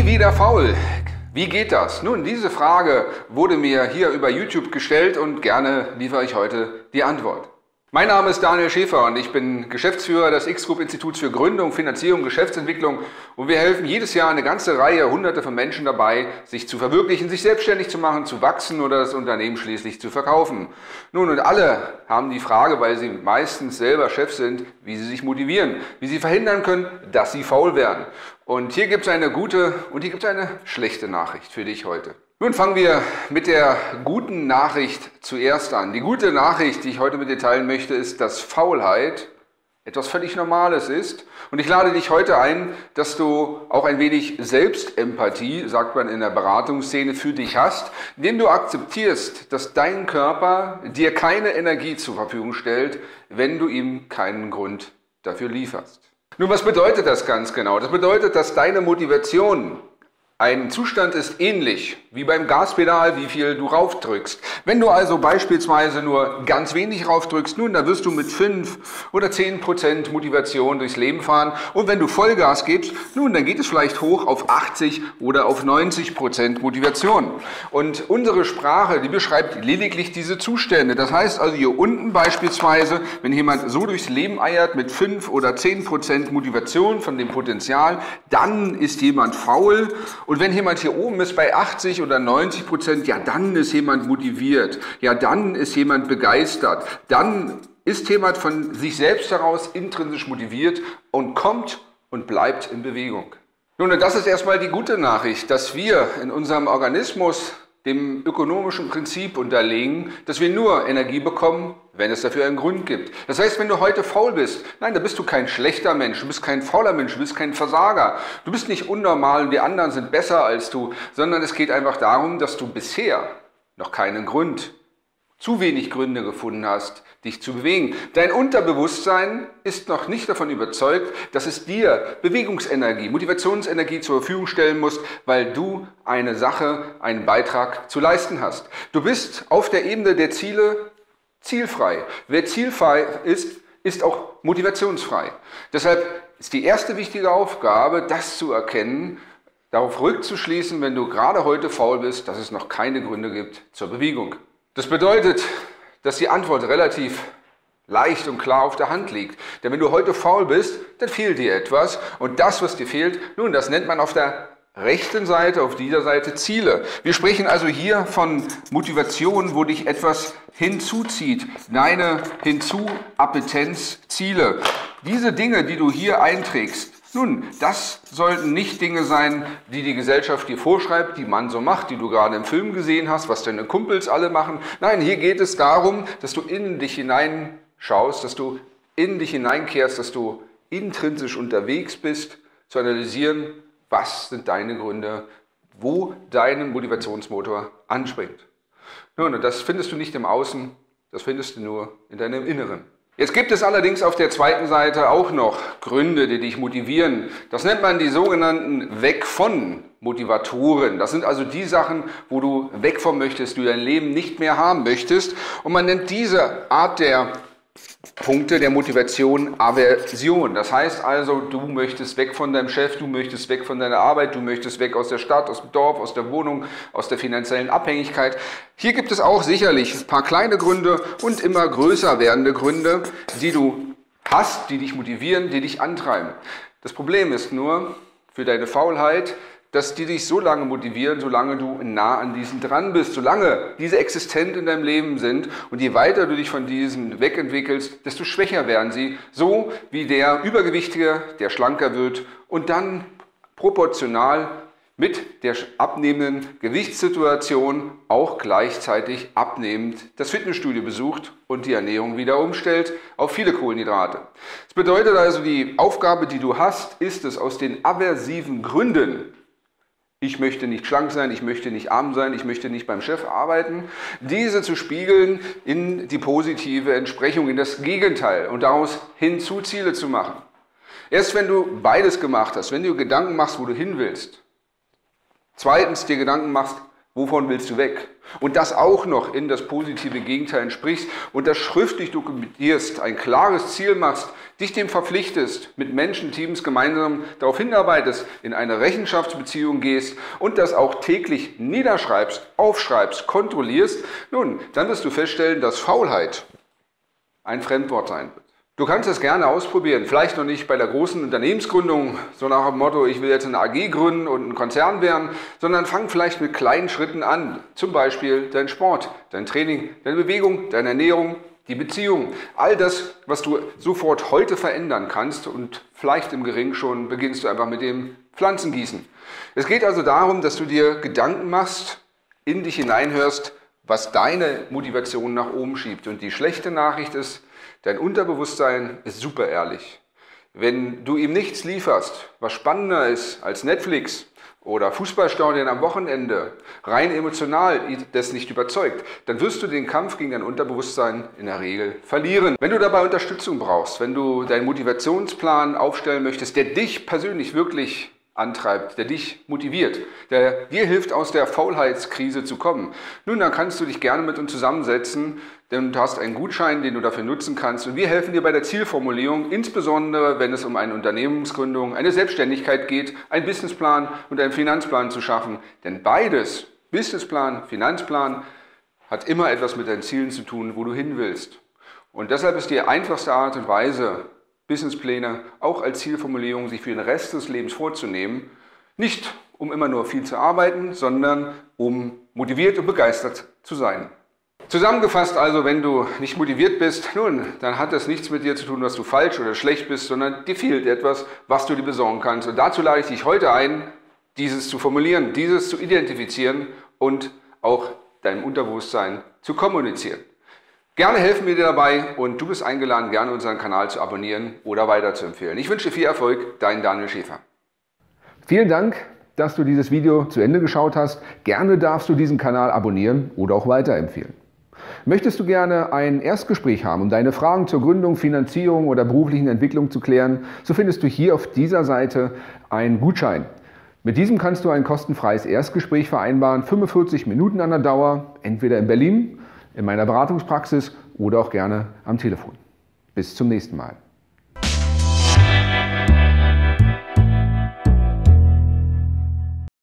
Nie wieder faul. Wie geht das? Nun, diese Frage wurde mir hier über YouTube gestellt und gerne liefere ich heute die Antwort. Mein Name ist Daniel Schäfer und ich bin Geschäftsführer des X-Group Instituts für Gründung, Finanzierung, Geschäftsentwicklung und wir helfen jedes Jahr eine ganze Reihe, Hunderte von Menschen dabei, sich zu verwirklichen, sich selbstständig zu machen, zu wachsen oder das Unternehmen schließlich zu verkaufen. Nun, und alle haben die Frage, weil sie meistens selber Chef sind, wie sie sich motivieren, wie sie verhindern können, dass sie faul werden. Und hier gibt es eine gute und hier gibt es eine schlechte Nachricht für dich heute. Nun fangen wir mit der guten Nachricht zuerst an. Die gute Nachricht, die ich heute mit dir teilen möchte, ist, dass Faulheit etwas völlig Normales ist. Und ich lade dich heute ein, dass du auch ein wenig Selbstempathie, sagt man in der Beratungsszene, für dich hast, indem du akzeptierst, dass dein Körper dir keine Energie zur Verfügung stellt, wenn du ihm keinen Grund dafür lieferst. Nun, was bedeutet das ganz genau? Das bedeutet, dass deine Motivation ein Zustand ist ähnlich wie beim Gaspedal, wie viel du raufdrückst. Wenn du also beispielsweise nur ganz wenig raufdrückst, nun, dann wirst du mit 5 oder 10% Motivation durchs Leben fahren. Und wenn du Vollgas gibst, nun, dann geht es vielleicht hoch auf 80 oder auf 90% Motivation. Und unsere Sprache, die beschreibt lediglich diese Zustände. Das heißt also hier unten beispielsweise, wenn jemand so durchs Leben eiert mit 5 oder 10% Motivation von dem Potenzial, dann ist jemand faul. Und wenn jemand hier oben ist bei 80 oder 90%, ja, dann ist jemand motiviert, ja, dann ist jemand begeistert, dann ist jemand von sich selbst heraus intrinsisch motiviert und kommt und bleibt in Bewegung. Nun, und das ist erstmal die gute Nachricht, dass wir in unserem Organismus dem ökonomischen Prinzip unterlegen, dass wir nur Energie bekommen, wenn es dafür einen Grund gibt. Das heißt, wenn du heute faul bist, nein, da bist du kein schlechter Mensch, du bist kein fauler Mensch, du bist kein Versager. Du bist nicht unnormal und die anderen sind besser als du, sondern es geht einfach darum, dass du bisher noch keinen Grund, zu wenig Gründe gefunden hast, dich zu bewegen. Dein Unterbewusstsein ist noch nicht davon überzeugt, dass es dir Bewegungsenergie, Motivationsenergie zur Verfügung stellen muss, weil du eine Sache, einen Beitrag zu leisten hast. Du bist auf der Ebene der Ziele zielfrei. Wer zielfrei ist, ist auch motivationsfrei. Deshalb ist die erste wichtige Aufgabe, das zu erkennen, darauf rückzuschließen, wenn du gerade heute faul bist, dass es noch keine Gründe gibt zur Bewegung. Das bedeutet, dass die Antwort relativ leicht und klar auf der Hand liegt. Denn wenn du heute faul bist, dann fehlt dir etwas. Und das, was dir fehlt, nun, das nennt man auf der rechten Seite, auf dieser Seite Ziele. Wir sprechen also hier von Motivation, wo dich etwas hinzuzieht. Deine Hinzuappetenz, Ziele. Diese Dinge, die du hier einträgst, nun, das sollten nicht Dinge sein, die die Gesellschaft dir vorschreibt, die man so macht, die du gerade im Film gesehen hast, was deine Kumpels alle machen. Nein, hier geht es darum, dass du in dich hineinschaust, dass du in dich hineinkehrst, dass du intrinsisch unterwegs bist, zu analysieren, was sind deine Gründe, wo dein Motivationsmotor anspringt. Nun, und das findest du nicht im Außen, das findest du nur in deinem Inneren. Jetzt gibt es allerdings auf der zweiten Seite auch noch Gründe, die dich motivieren. Das nennt man die sogenannten Weg von Motivatoren. Das sind also die Sachen, wo du weg von möchtest, du dein Leben nicht mehr haben möchtest. Und man nennt diese Art der Punkte der Motivation Aversion. Das heißt also, du möchtest weg von deinem Chef, du möchtest weg von deiner Arbeit, du möchtest weg aus der Stadt, aus dem Dorf, aus der Wohnung, aus der finanziellen Abhängigkeit. Hier gibt es auch sicherlich ein paar kleine Gründe und immer größer werdende Gründe, die du hast, die dich motivieren, die dich antreiben. Das Problem ist nur für deine Faulheit, dass die dich so lange motivieren, solange du nah an diesen dran bist, solange diese existent in deinem Leben sind. Und je weiter du dich von diesen wegentwickelst, desto schwächer werden sie. So wie der Übergewichtige, der schlanker wird und dann proportional mit der abnehmenden Gewichtssituation auch gleichzeitig abnehmend das Fitnessstudio besucht und die Ernährung wieder umstellt auf viele Kohlenhydrate. Das bedeutet also, die Aufgabe, die du hast, ist es aus den aversiven Gründen, ich möchte nicht schlank sein, ich möchte nicht arm sein, ich möchte nicht beim Chef arbeiten, diese zu spiegeln in die positive Entsprechung, in das Gegenteil und daraus Hinzuziele zu machen. Erst wenn du beides gemacht hast, wenn du Gedanken machst, wo du hin willst, zweitens dir Gedanken machst, Wovon willst du weg? Und das auch noch in das positive Gegenteil entsprichst und das schriftlich dokumentierst, ein klares Ziel machst, dich dem verpflichtest, mit Menschen, Teams gemeinsam darauf hinarbeitest, in eine Rechenschaftsbeziehung gehst und das auch täglich niederschreibst, aufschreibst, kontrollierst, nun, dann wirst du feststellen, dass Faulheit ein Fremdwort sein wird. Du kannst es gerne ausprobieren, vielleicht noch nicht bei der großen Unternehmensgründung, so nach dem Motto, ich will jetzt eine AG gründen und ein Konzern werden, sondern fang vielleicht mit kleinen Schritten an. Zum Beispiel dein Sport, dein Training, deine Bewegung, deine Ernährung, die Beziehung. All das, was du sofort heute verändern kannst und vielleicht im Geringen schon beginnst du einfach mit dem Pflanzengießen. Es geht also darum, dass du dir Gedanken machst, in dich hineinhörst, was deine Motivation nach oben schiebt. Und die schlechte Nachricht ist, dein Unterbewusstsein ist super ehrlich. Wenn du ihm nichts lieferst, was spannender ist als Netflix oder Fußballstadien am Wochenende, rein emotional das nicht überzeugt, dann wirst du den Kampf gegen dein Unterbewusstsein in der Regel verlieren. Wenn du dabei Unterstützung brauchst, wenn du deinen Motivationsplan aufstellen möchtest, der dich persönlich wirklich antreibt, der dich motiviert, der dir hilft, aus der Faulheitskrise zu kommen. Nun, dann kannst du dich gerne mit uns zusammensetzen, denn du hast einen Gutschein, den du dafür nutzen kannst. Und wir helfen dir bei der Zielformulierung, insbesondere wenn es um eine Unternehmensgründung, eine Selbstständigkeit geht, einen Businessplan und einen Finanzplan zu schaffen. Denn beides, Businessplan, Finanzplan, hat immer etwas mit deinen Zielen zu tun, wo du hin willst. Und deshalb ist die einfachste Art und Weise, Businesspläne auch als Zielformulierung sich für den Rest des Lebens vorzunehmen, nicht um immer nur viel zu arbeiten, sondern um motiviert und begeistert zu sein. Zusammengefasst also, wenn du nicht motiviert bist, nun, dann hat das nichts mit dir zu tun, dass du falsch oder schlecht bist, sondern dir fehlt etwas, was du dir besorgen kannst. Und dazu lade ich dich heute ein, dieses zu formulieren, dieses zu identifizieren und auch deinem Unterbewusstsein zu kommunizieren. Gerne helfen wir dir dabei und du bist eingeladen, gerne unseren Kanal zu abonnieren oder weiterzuempfehlen. Ich wünsche dir viel Erfolg, dein Daniel Schäfer. Vielen Dank, dass du dieses Video zu Ende geschaut hast. Gerne darfst du diesen Kanal abonnieren oder auch weiterempfehlen. Möchtest du gerne ein Erstgespräch haben, um deine Fragen zur Gründung, Finanzierung oder beruflichen Entwicklung zu klären, so findest du hier auf dieser Seite einen Gutschein. Mit diesem kannst du ein kostenfreies Erstgespräch vereinbaren, 45 Minuten an der Dauer, entweder in Berlin, in meiner Beratungspraxis oder auch gerne am Telefon. Bis zum nächsten Mal.